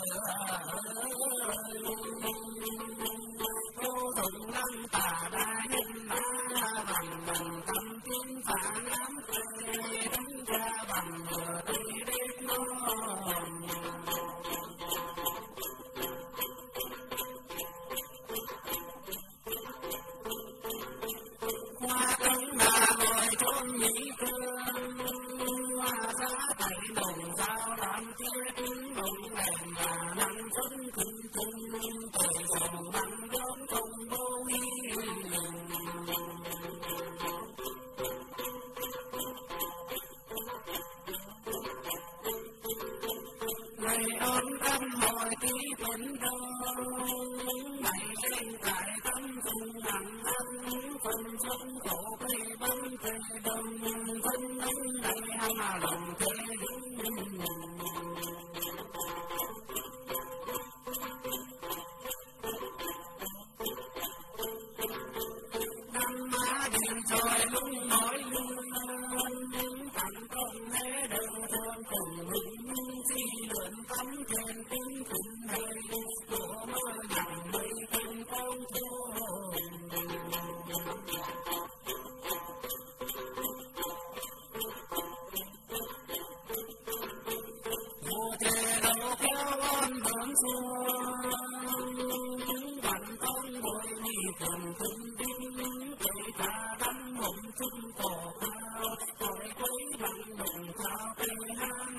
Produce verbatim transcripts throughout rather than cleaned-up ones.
Cô thùng lâm tà đa nhân mã bằng bằng tâm tiếng phá lắm quê đánh ra bằng vừa tây đết ngon. Hoa cánh đà ngồi chôn nhĩ cương, hoa giá tay đồng dao đám chia tiếng đồng đèn và năm phấn khinh khinh trời sầu bắn gió không vô nghi. Ngày ôn tâm hồi tí phấn đông, ngày trên cải tâm cùng nặng ân, phân phân khổ cây bắn cây đông, phân đánh này hà lòng thế đứng. Năm má đèn tròi lung nói lương, tặng công lễ đơn thương cùng hứng, chi lượn tắm trên tiếng khủng này, của mơ nặng mây kinh công thôn. Vô thế đâu kéo ôn bướm xuông, bằng con bội nhì cầm thân đinh, cây ta đắm mộng chung cổ cao, cõi quấy bằng đồng cao cây hang.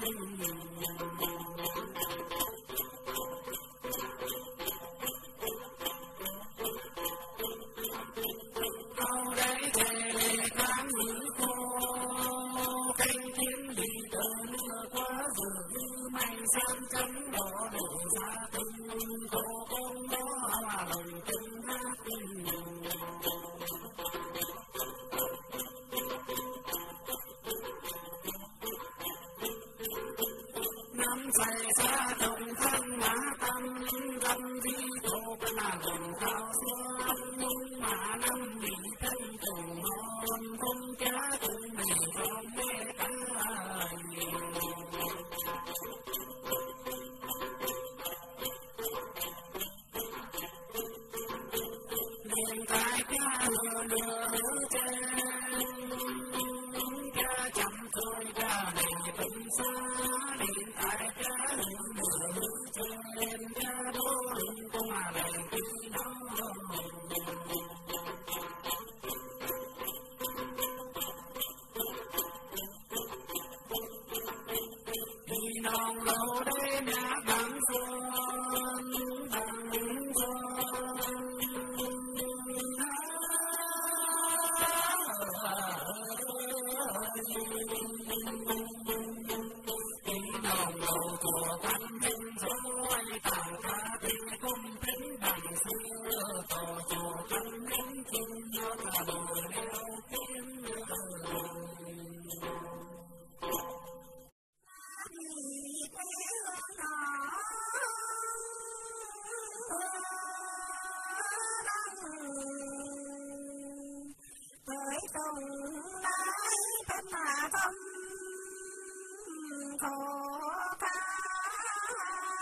Câu đấy về cán nữ khô, canh tiếng đi tờ mưa quá giờ như mây xám trắng đỏ đổ ra từng cô con đó hòa lòng từng hát tình. Năm say xa đồng thân má tâm, tâm di cô cái là đồng cao xuân, nhưng mà năm bị thân cùng ngon, không cá cùng này không mê cả. Liền cái cá lừa lừa trên, cá chậm thôi cá này tình xa, liền cái cá lừa lừa trên, cá đố lưng con mà lại khi nó. Đi non lâu đây nhà bằng xuân, bằng xuân. Đi non lâu của văn hình dối, tàng ca tình cung tính bằng xưa, tỏ chùa văn hình chung nhau là đồi leo tiếng. Với công lái thân mà tâm khổ cam,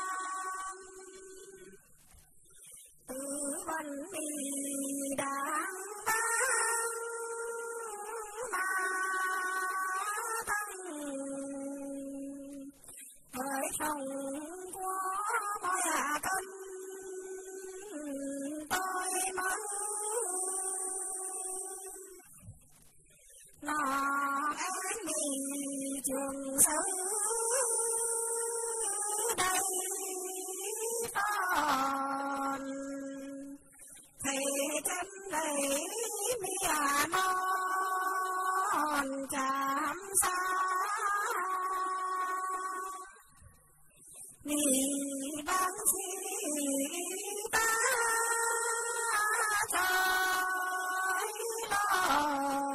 từ vấn đi đáng đáng mà tăng, với công của mọi hạ thân tôi mới nó em đi trường xứ đây còn thì chân lấy mía non chạm xa vì bác sĩ ta trời lo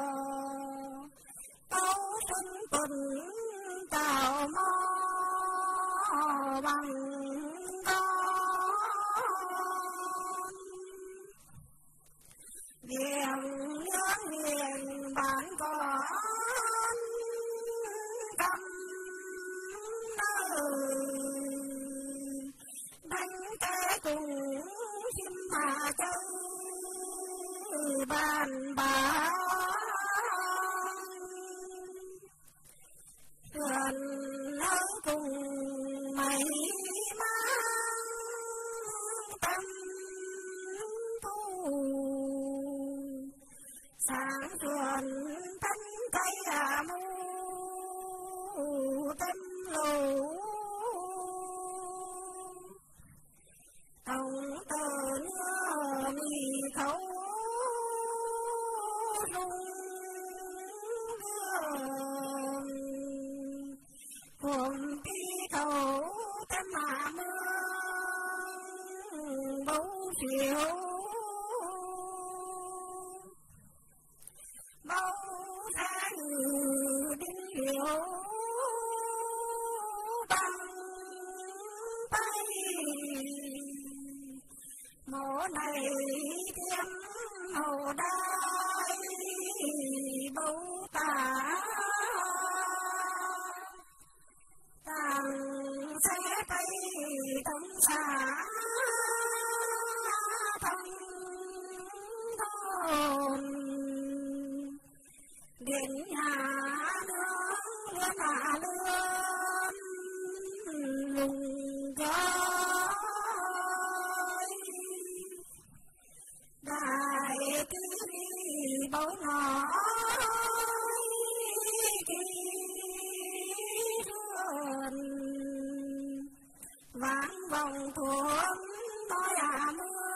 tấu thân tuần tạo mò bằng con viền nhớ viền bán con cầm nơi mà chơi bàn bạc gần ở cùng mày mang tâm thu sáng tuần tấn cây à mu tâm lù tổng tờ nhớ mì khấu rung đường cuồng tí khẩu tâm mà mương bấu chiều bấu ra đinh hiểu bằng tay mộ này tiêm hầu đai bấu tả tàng xe tay tấm xá thân thôn điện hạ nương lươn hạ lươn lùng gói đại tứ bấu nói kỳ rươn vãn vòng thuốc nói à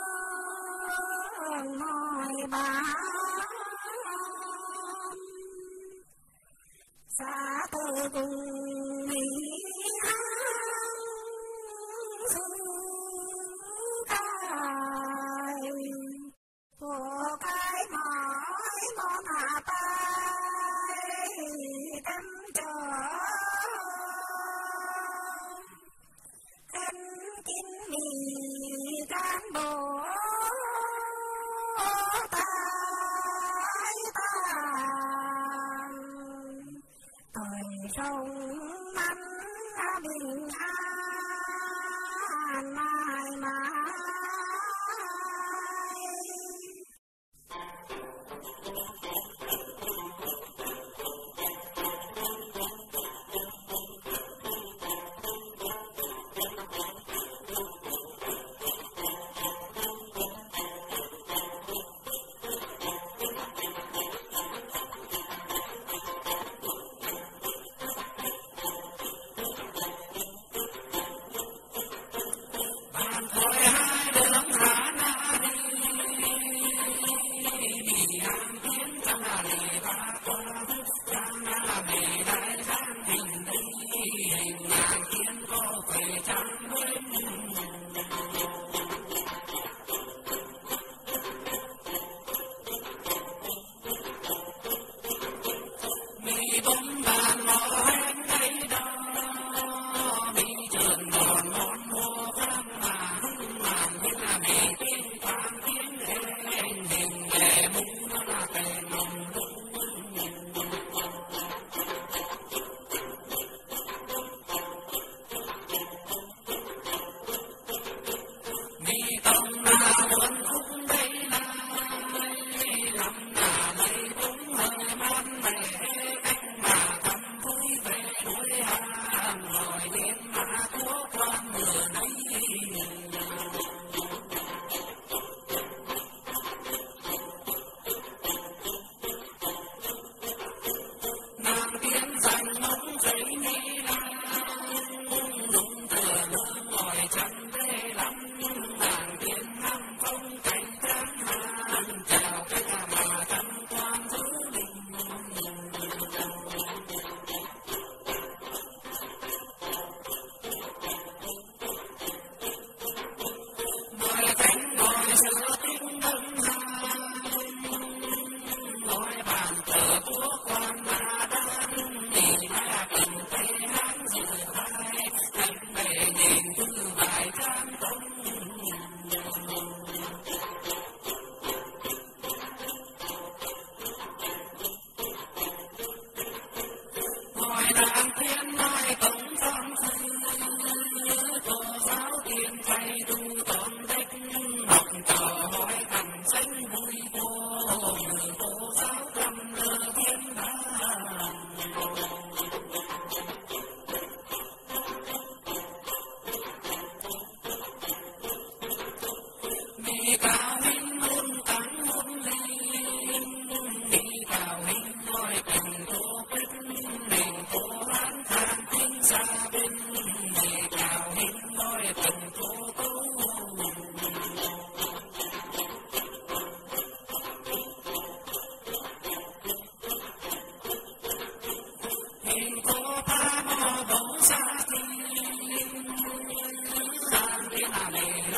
mương nói bà xa từ cùng mỹ hăng xương cài của cái mỏi món hạ tay tâm trở khăn kín mì cán bộ tay tàn thời sông mắn bình an mãi mãi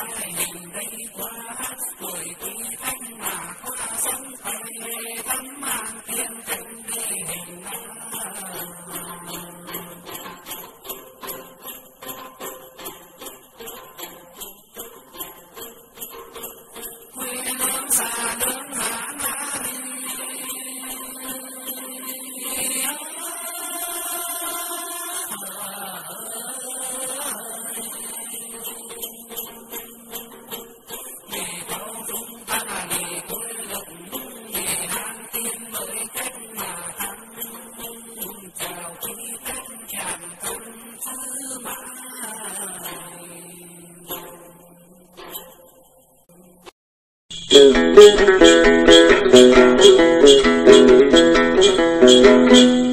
trai nhìn đây quá hát tuổi quý thanh mà hoa sông tây thắm mang tiên cảnh đi hình quê hương xa nước Hà Nam Thank you.